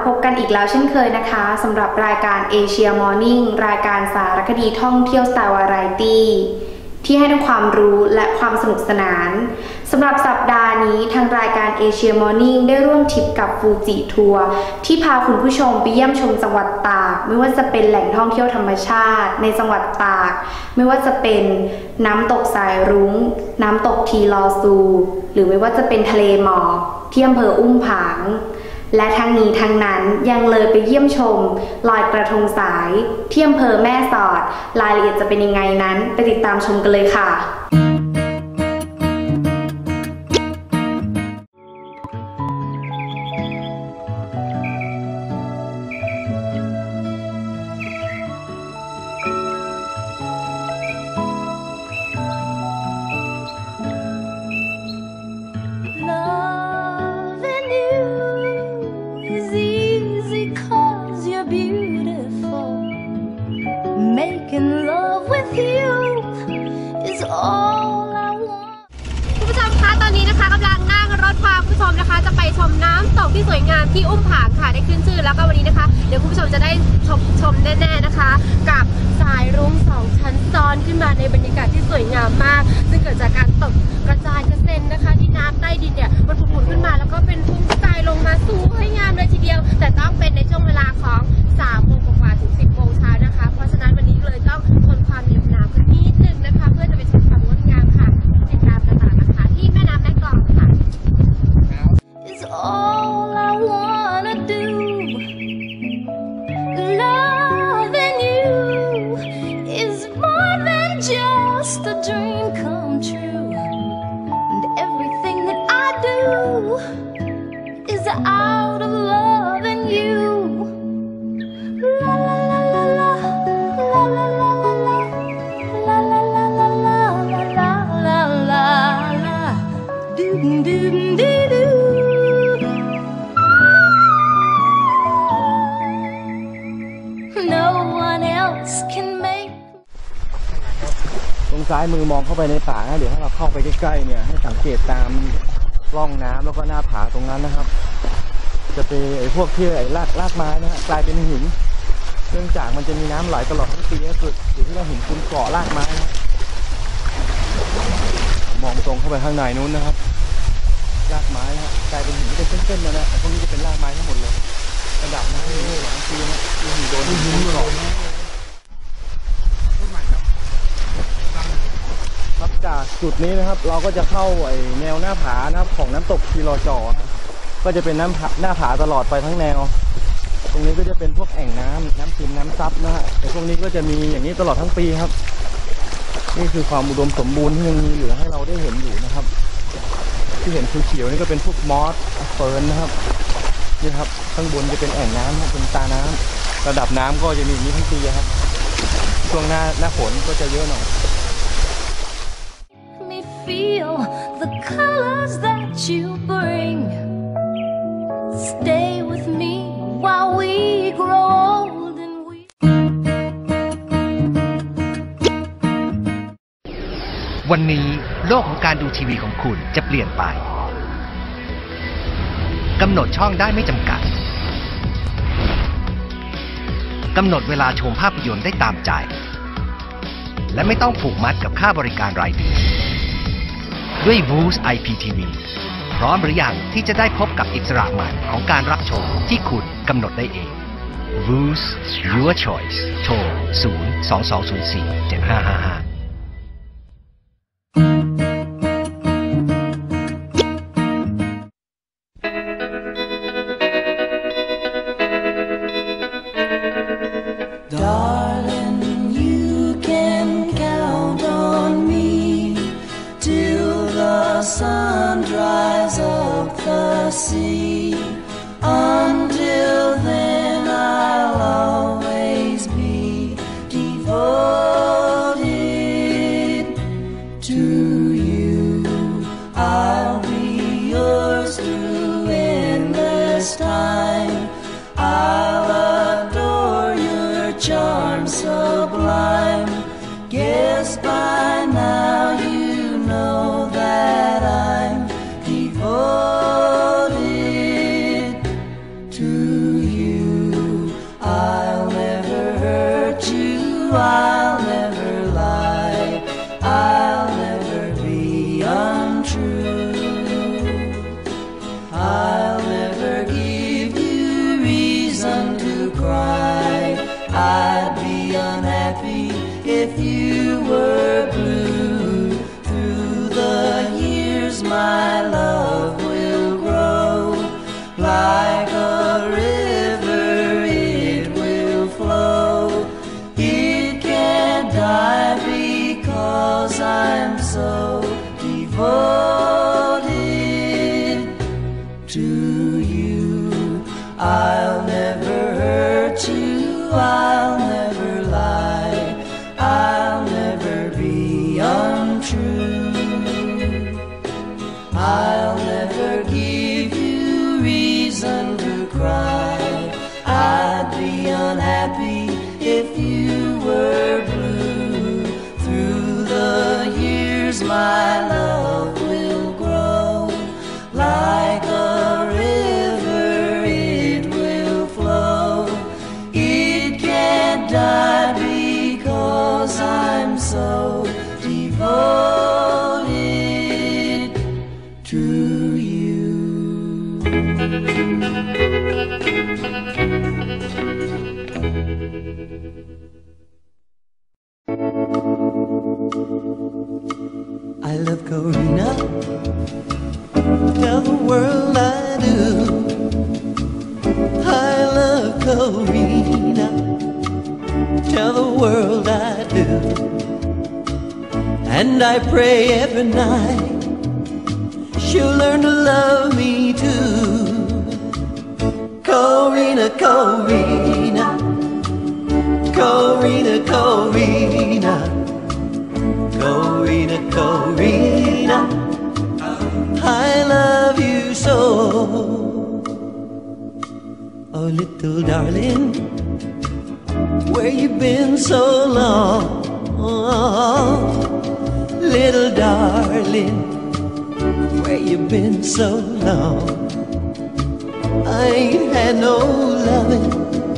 พบกันอีกแล้วเช่นเคยนะคะสำหรับรายการ Asia Morning รายการสารคดีท่องเที่ยวสไตล์วาไรตี้ที่ให้ทั้งความรู้และความสนุกสนานสำหรับสัปดาห์นี้ทางรายการ Asia Morning ได้ร่วมทริปกับฟูจิทัวร์ที่พาคุณผู้ชมไปเยี่ยมชมจังหวัดตากไม่ว่าจะเป็นแหล่งท่องเที่ยวธรรมชาติในจังหวัดตากไม่ว่าจะเป็นน้ำตกสายรุ้งน้ำตกทีลอซูหรือไม่ว่าจะเป็นทะเลหมอกที่อำเภออุ้มผางและทั้งนี้ทั้งนั้นยังเลยไปเยี่ยมชมลอยกระทงสายที่อำเภอแม่สอดรายละเอียดจะเป็นยังไงนั้นไปติดตามชมกันเลยค่ะ Making love with you is all I want คุณผู้ชมคะตอนนี้นะคะกำลังนั่งรถพาคุณผู้ชมนะคะจะไปชมน้ำตกที่สวยงามที่อุ้มผางค่ะได้ขึ้นชื่อแล้วก็วันนี้นะคะเดี๋ยวคุณผู้ชมจะได้ชมแน่ๆนะคะกับสายรุ้ง2 ชั้นซ้อนขึ้นมาในบรรยากาศที่สวยงามมากซึ่งเกิดจากการตกกระจายกระเซ็นนะคะที่น้ำใต้ดินเนี่ยมันผุดขึ้นมาแล้วก็เป็นฟุ้งกระจายลงมาสวยงามเลยทีเดียวแต่ต้องเป็นในช่วงเวลาของ3 โมงกว่าถึง10 โมงเช้านะคะเพราะฉะนั้นวันนี้เลยต้องทนความเหน็บหนาวกันนิดนึงนะคะเพื่อจะไปชมความงดงามค่ะติดตามกันต่อนะคะที่แม่น้ำแม่กลองค่ะ It's all I wanna do Loving you is more than just a dream come true and everything that I do is out of loving you La la la la la la la la la la la la la la la la do do do do No one else can make ตรงซ้ายมือมองเข้าไปในป่านะเดี๋ยวถ้าเราเข้าไปใกล้ๆเนี่ยให้สังเกตตามร่องน้ำแล้วก็หน้าผาตรงนั้นนะครับจะเป็นไอ้พวกที่ไอ้รากไม้นะฮะกลายเป็นหินเนื่องจากมันจะมีน้ำไหลตลอดทั้งปีก็คืออยู่ที่เราเห็นคุณเกาะรากไม้นะมองตรงเข้าไปข้างในนู้นนะครับรากไม้นะกลายเป็นหินเป็นเส้นๆแล้วนะพวกนี้จะเป็นรากไม้ทั้งหมดเลยระดับน้ำนี่หลังปีนะที่หินโดนหินเกาะครับจากจุดนี้นะครับเราก็จะเข้าไอ้แนวหน้าผานะครับของน้ำตกทีลอจอก็จะเป็นหน้าผาตลอดไปทั้งแนวตรงนี้ก็จะเป็นพวกแอ่งน้ำซึมน้ำซับนะฮะแต่พวกนี้ก็จะมีอย่างนี้ตลอดทั้งปีครับนี่คือความอุดมสมบูรณ์ที่ยังมีเหลือให้เราได้เห็นอยู่นะครับที่เห็นเขียวๆนี่ก็เป็นพวกมอสเฟิร์นนะครับนี่ครับข้างบนจะเป็นแอ่งน้ำเป็นตาน้ำระดับน้ำก็จะมีอย่างนี้ทั้งปีครับช่วงหน้าฝนก็จะเยอะหน่อย Feel the colors that you bring Stay with me while we grow old and we วันนี้โลกของการดูทีวีของคุณจะเปลี่ยนไปกำหนดช่องได้ไม่จำกัดกำหนดเวลาชมภาพยนตร์ได้ตามใจและไม่ต้องผูกมัดกับค่าบริการรายเดือนด้วย Voos IPTV พร้อมหรือยังที่จะได้พบกับอิสระใหม่ของการรับชมที่คุณกำหนดได้เอง Voos Your Choice โทร 022047555 I'd be unhappy if you were blue. Through the years my love will grow. Like a river it will flow. It can't die because I'm so devoted to you. I'll never hurt you, I'll never lie, I'll never be untrue. I'll never give you reason to cry. I'd be unhappy if you were blue. Through the years my love will grow. Like a river it will flow. It can't die because I'm so devoted to you. I love Corina, tell the world I do. I love Corina, tell the world I do. And I pray every night she'll learn to love me too. Corina, Corina, Corina, Corina, Corina, Corina, I love you so. Oh, little darling, where you been so long? Little darling, where you been so long? I ain't had no loving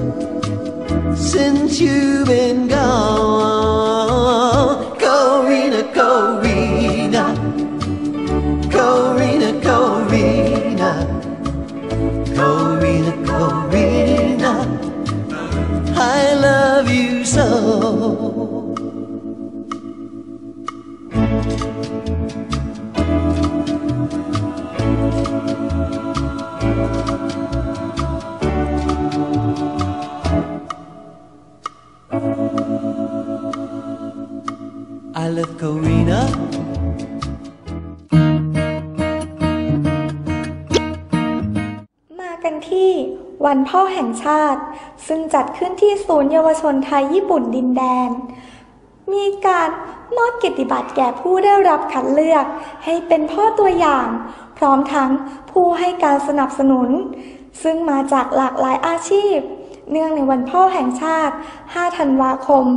since you've been gone. Corina, Corina, Corina, Corina, Corina, Corina, I love you so. I love Corina. มากันที่วันพ่อแห่งชาติซึ่งจัดขึ้นที่ศูนย์เยาวชนไทยญี่ปุ่นดินแดนมีการมอบเกียรติบัตรแก่ผู้ได้รับคัดเลือกให้เป็นพ่อตัวอย่างพร้อมทั้งผู้ให้การสนับสนุนซึ่งมาจากหลากหลายอาชีพเนื่องในวันพ่อแห่งชาติ 5 ธันวาคม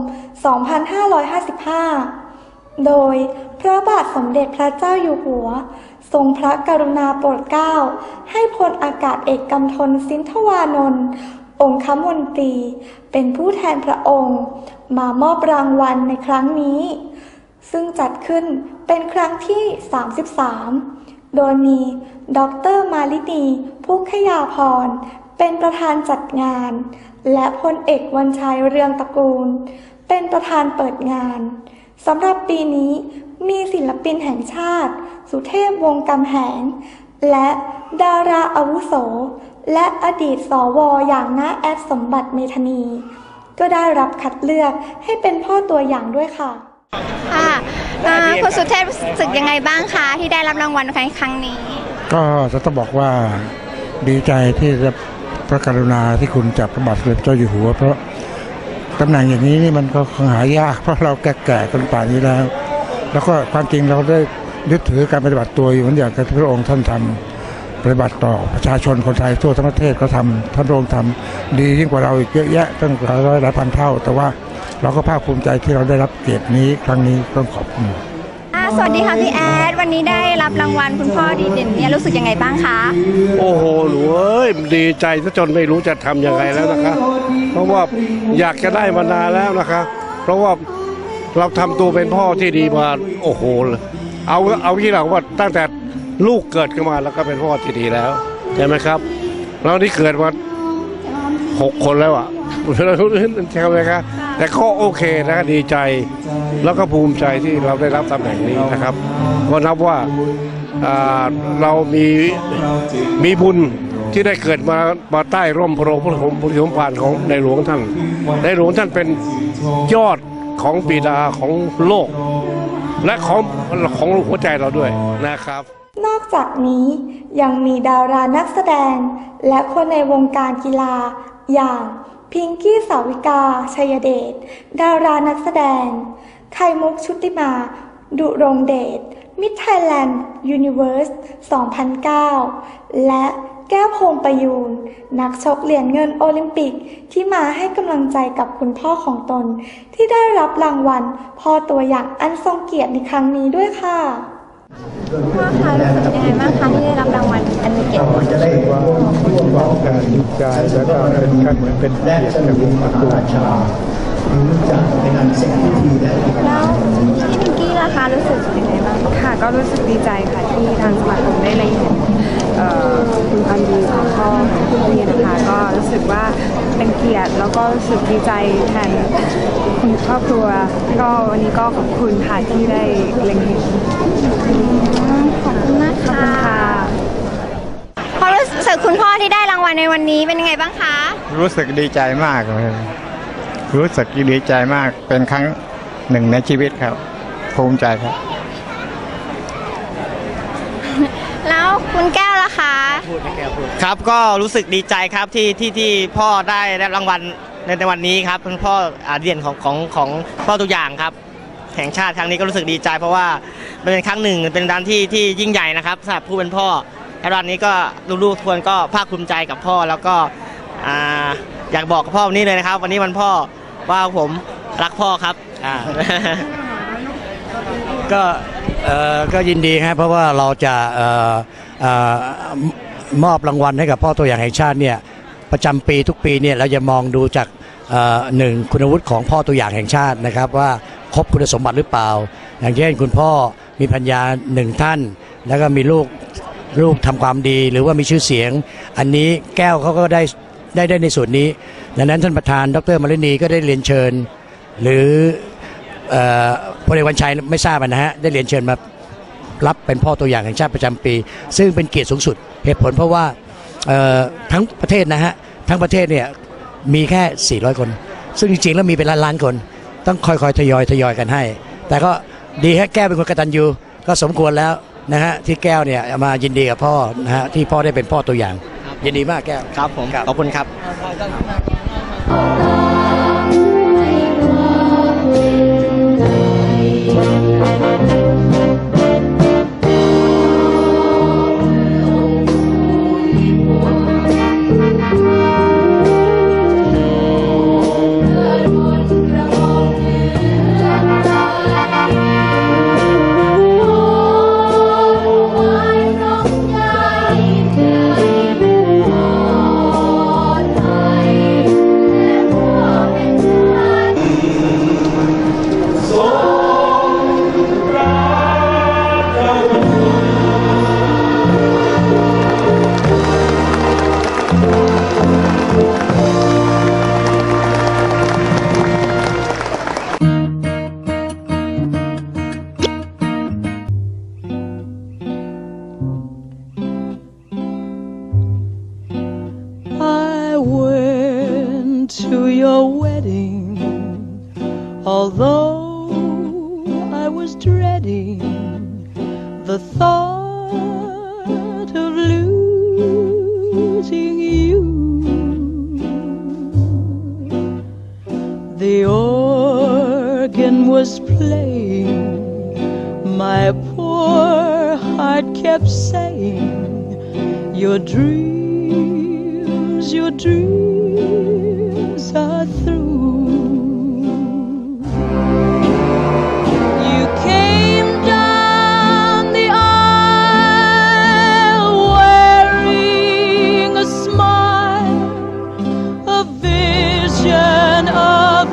2555 โดยพระบาทสมเด็จพระเจ้าอยู่หัวทรงพระกรุณาโปรดเกล้าให้พลอากาศเอกกำธล สินธวานนท์องคมนตรีเป็นผู้แทนพระองค์มามอบรางวัลในครั้งนี้ซึ่งจัดขึ้นเป็นครั้งที่ 33 โดยมีดร.มาลินีพุกขยาพรเป็นประธานจัดงานและพลเอกวรรณชัยเรืองตระกูลเป็นประธานเปิดงานสำหรับปีนี้มีศิลปินแห่งชาติสุเทพวงศ์กำแหงและดาราอาวุโสและอดีตสว.อย่างน้าแอดสมบัติเมธานีก็ได้รับคัดเลือกให้เป็นพ่อตัวอย่างด้วยค่ะคุณสุเทพรู้สึกยังไงบ้างคะที่ได้รับรางวัลในครั้งนี้ก็จะต้องบอกว่าดีใจที่จะพระกรุณาที่คุณจากพระบาทสมเด็จเจ้าอยู่หัวเพราะตำแหน่งอย่างนี้นี่มันก็หายากเพราะเราแก่ๆกันป่านนี้แล้วก็ความจริงเราได้ยึดถือการปฏิบัติตัวอยู่เหมือนอย่างที่พระองค์ท่านทำปฏิบัติต่อประชาชนคนไทยทั่วทั้งประเทศเขาทำท่านพระองค์ทำดียิ่งกว่าเราอีกเยอะแยะตั้งหลายพันเท่าแต่ว่าเราก็ภาคภูมิใจที่เราได้รับเกียรตินี้ครั้งนี้ต้องขอบคุณสวัสดีค่ะพี่แอดวันนี้ได้รับรางวัลคุณพ่อดีเด่นเนี่ยรู้สึกยังไงบ้างคะโอ้โหหนูเอ้ยดีใจซะจนไม่รู้จะทำยังไงแล้วนะคะเพราะว่าอยากจะได้มานานแล้วนะคะเพราะว่าเราทำตัวเป็นพ่อที่ดีมาโอ้โหเอาที่เราว่าตั้งแต่ลูกเกิดขึ้นมาแล้วก็เป็นพ่อที่ดีแล้วใช่ไหมครับเรานี่เกิดมา6 คนแล้วอ่ะใช่ไหมครับแต่ก็โอเคนะดีใจแล้วก็ภูมิใจที่เราได้รับตำแหน่งนี้นะครับก็นับว่าเรามีบุญที่ได้เกิดมาใต้ร่มพระบรมโพธิสมภารของในหลวงท่านในหลวงท่านเป็นยอดของบิดาของโลกและของหัวใจเราด้วยนะครับนอกจากนี้ยังมีดารานักแสดงและคนในวงการกีฬาอย่างพิงกี้สาวิกาชัยเดชดารานักแสดงไข่มุกชุติมาดุรงเดชมิสไทยแลนด์ยูนิเวิร์ส 2009 และแก้วพงประยูนนักชกเหรียญเงินโอลิมปิกที่มาให้กำลังใจกับคุณพ่อของตนที่ได้รับรางวัลพ่อตัวอย่างอันทรงเกียรติในครั้งนี้ด้วยค่ะพ่อคะรู้สึกยังไงบ้างคะที่ได้รับรางวัลอันมีเกียรติจะได้ว่าร่วมร้องการดีใจแล้วก็เป็นการเหมือนเป็นแรกจะมีมาตุลาชารู้จักในการเสร็จพิธีได้แล้วพี่พิงกี้ล่ะคะรู้สึกยังไงบ้างค่ะก็รู้สึกดีใจค่ะที่ทางสมาคมได้เล็งเห็นคุณความดีของพ่อของคุณพี่นะคะก็รู้สึกว่าเป็นเกียรติแล้วก็รู้สึกดีใจแทนคุณครอบครัวก็วันนี้ก็ขอบคุณค่ะที่ได้เล็งเห็นขอบคุณมากค่ะพอรู้สึกคุณพ่อที่ได้รางวัลในวันนี้เป็นยังไงบ้างคะรู้สึกดีใจมากเลยรู้สึกดีใจมากเป็นครั้งหนึ่งในชีวิตครับภูมิใจครับแล้วคุณแก้วล่ะคะครับก็รู้สึกดีใจครับที่พ่อได้รางวัลในวันนี้ครับคุณพ่อเด่นของพ่อตัวอย่างครับแห่งชาติครั้งนี้ก็รู้สึกดีใจเพราะว่าเป็นครั้งหนึ่งเป็นด้านที่ยิ่งใหญ่นะครับสำหรับผู้เป็นพ่อและวันนี้ก็ลูกๆทุกคนก็ภาคภูมิใจกับพ่อแล้วก็อยากบอกกับพ่อวันนี้เลยนะครับวันนี้วันพ่อว่าผมรักพ่อครับก็ยินดีครับเพราะว่าเราจะมอบรางวัลให้กับพ่อตัวอย่างแห่งชาติเนี่ยประจำปีทุกปีเนี่ยเราจะมองดูจากหนึ่งคุณวุฒิของพ่อตัวอย่างแห่งชาตินะครับว่าครบคุณสมบัติหรือเปล่าอย่างเช่นคุณพ่อมีภรรยา1ท่านแล้วก็มีลูกทำความดีหรือว่ามีชื่อเสียงอันนี้แก้วเขาก็ได้ในส่วนนี้ดังนั้นท่านประธานดร.มฤณีก็ได้เรียนเชิญหรือพลเอกวันชัยไม่ทราบนะฮะได้เรียนเชิญมารับเป็นพ่อตัวอย่างแห่งชาติประจำปีซึ่งเป็นเกียรติสูงสุดเหตุผลเพราะว่าทั้งประเทศนะฮะทั้งประเทศเนี่ยมีแค่400คนซึ่งจริงๆแล้วมีเป็นล้านๆคนต้องค่อยๆทยอยกันให้แต่ก็ดีฮะแก้วเป็นคนกตัญญูก็สมควรแล้วนะฮะที่แก้วเนี่ยมายินดีกับพ่อนะฮะที่พ่อได้เป็นพ่อตัวอย่างยินดีมากแก้วครับผมขอบคุณครับ to your wedding, although I was dreading the thought of losing you. The organ was playing, my poor heart kept saying, your dreams are through. You came down the aisle wearing a smile, a vision of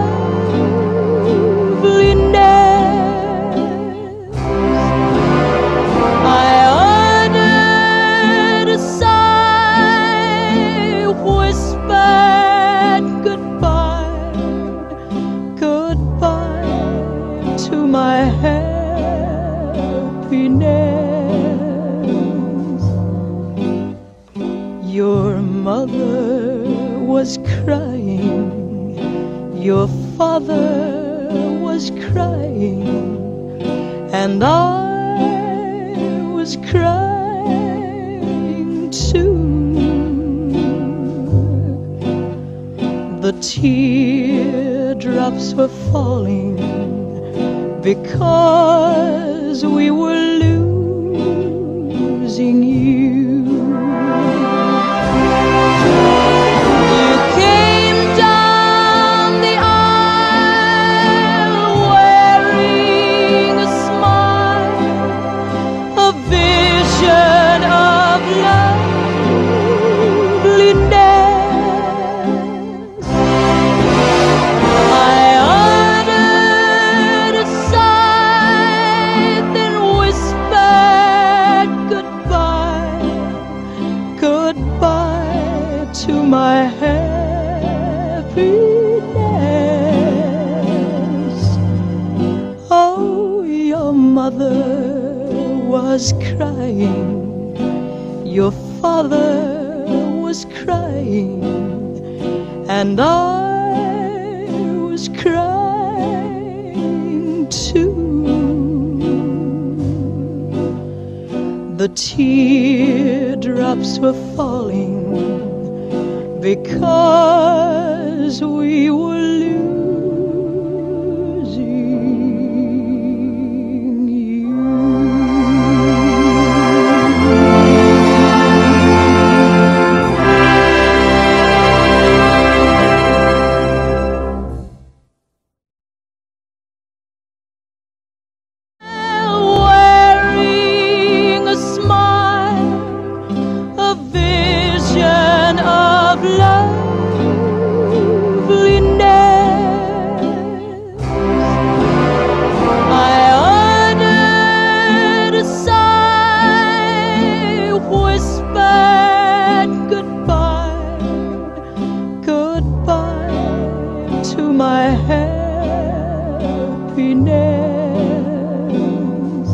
loveliness. I uttered a sigh, whispered goodbye. father was crying, and I was crying too. The teardrops were falling because we were losing you. You came down the aisle wearing a smile, a vision of loveliness. I uttered a sigh, then whispered goodbye, goodbye to my happiness. Oh, your mother was crying, your father was crying, and I was crying too. The teardrops were falling because we were losing you. Wearing a smile, a vision of loveliness. I uttered a sigh, whispered goodbye, goodbye to my happiness.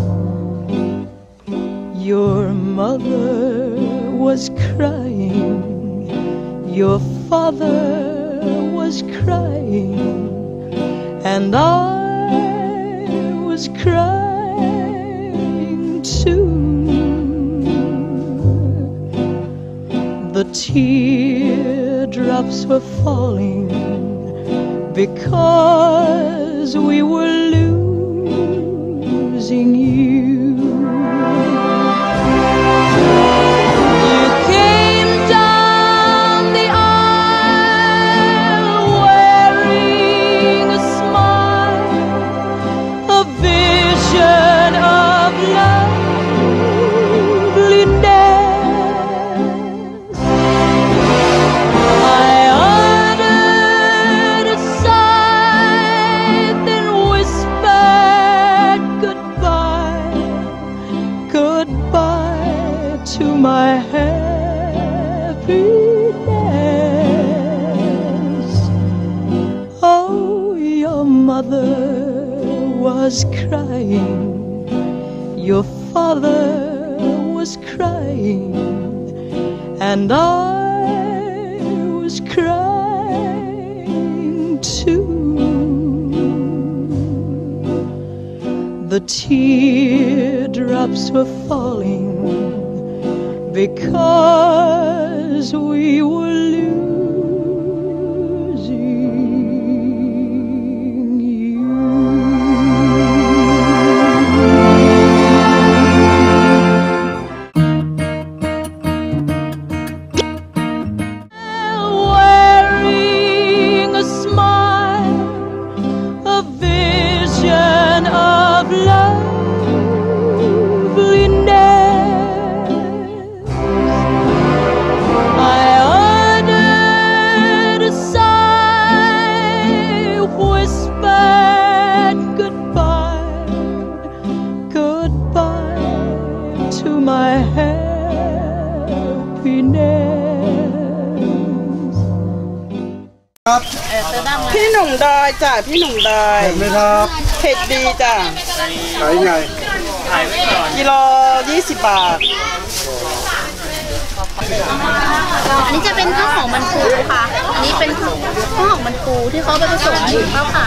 Your mother was crying, your father was crying, and I was crying too. The teardrops were falling because we were losing you. You came down the aisle wearing a smile, a vision of loveliness. I uttered a sigh, then whispered goodbye, goodbye to my happiness. Oh, your mother was crying, your father was crying, and I was crying too. The teardrops were falling because we were losing you. Wearing a smile, a vision of loveliness. I uttered a sigh, whispered goodbye, goodbye to my happiness. พี่หนุ่มดอยจ้ะพี่หนุ่มดอยเห็นไหมครับเผ็ดดีจ้ะขายไงกิโล20 บาทอันนี้จะเป็นข้าวหอมมันปูค่ะ อันนี้เป็นข้าวหอมมันปูที่เขาไปผสมกับข้าวขาว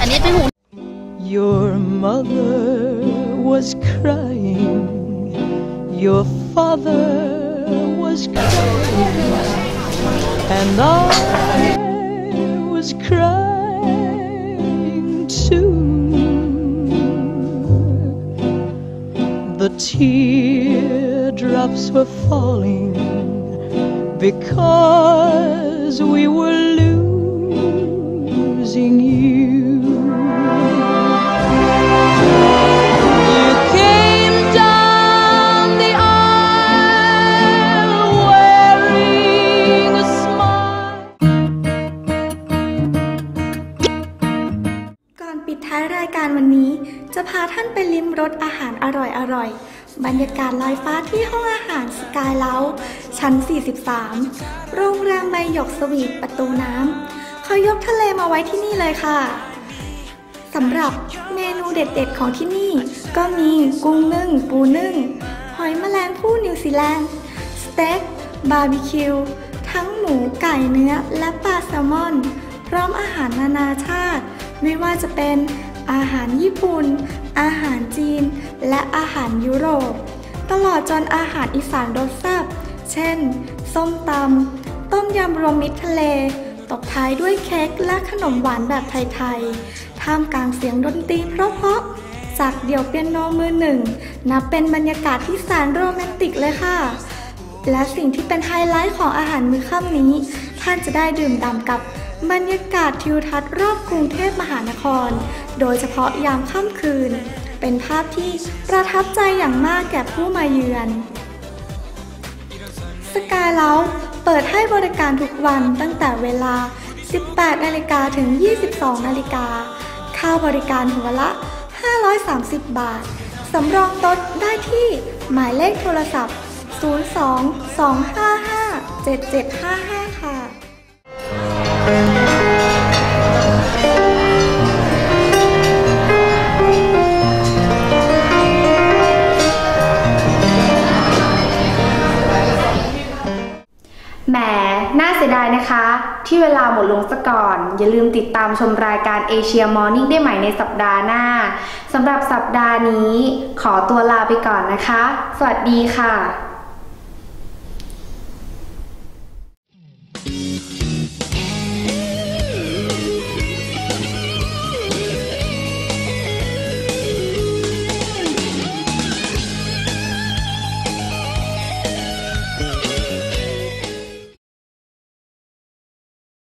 นนี้เป็นหู Your mother was crying, your father was crying, and I was crying too. The teardrops were falling because we were losing you.You came down the aisle wearing a smile. ก่อนปิดท้ายรายการวันนี้จะพาท่านไปลิ้มรสอาหารอร่อยๆบรรยากาศลอยฟ้าที่ห้องอาหารสกายเล้าชั้น 43 โรงแรมใบหยกสวีทประตูน้ำเขายกทะเลมาไว้ที่นี่เลยค่ะสำหรับเมนูเด็ดๆของที่นี่ก็มีกุ้งนึ่งปูนึ่งหอยแมลงภู่นิวซีแลนด์สเต็กบาร์บีคิวทั้งหมูไก่เนื้อและปลาแซลมอนพร้อมอาหารนานาชาติไม่ว่าจะเป็นอาหารญี่ปุ่นอาหารจีนและอาหารยุโรปตลอดจนอาหารอีสานรสแซ่บเช่นส้มตำต้มยำรวมมิตรทะเลตบท้ายด้วยเค้กและขนมหวานแบบไทยๆท่ามกลางเสียงดนตรีเพราะๆจากเดี่ยวเปียโนมือหนึ่งนับเป็นบรรยากาศที่แสนโรแมนติกเลยค่ะและสิ่งที่เป็นไฮไลท์ของอาหารมื้อค่ำนี้ท่านจะได้ดื่มด่ำกับบรรยากาศทิวทัศน์รอบกรุงเทพมหานครโดยเฉพาะยามค่ำคืนเป็นภาพที่ประทับใจอย่างมากแก่ผู้มาเยือนสกายเล้าเปิดให้บริการทุกวันตั้งแต่เวลา 18 นาฬิกาถึง 22 นาฬิกาค่าบริการหัวละ 530 บาทสำรองโต๊ะได้ที่หมายเลขโทรศัพท์ 02-255-7755 ค่ะแหมน่าเสียดายนะคะที่เวลาหมดลงซะก่อนอย่าลืมติดตามชมรายการ Asia Morning ได้ใหม่ในสัปดาห์หน้าสำหรับสัปดาห์นี้ขอตัวลาไปก่อนนะคะสวัสดีค่ะ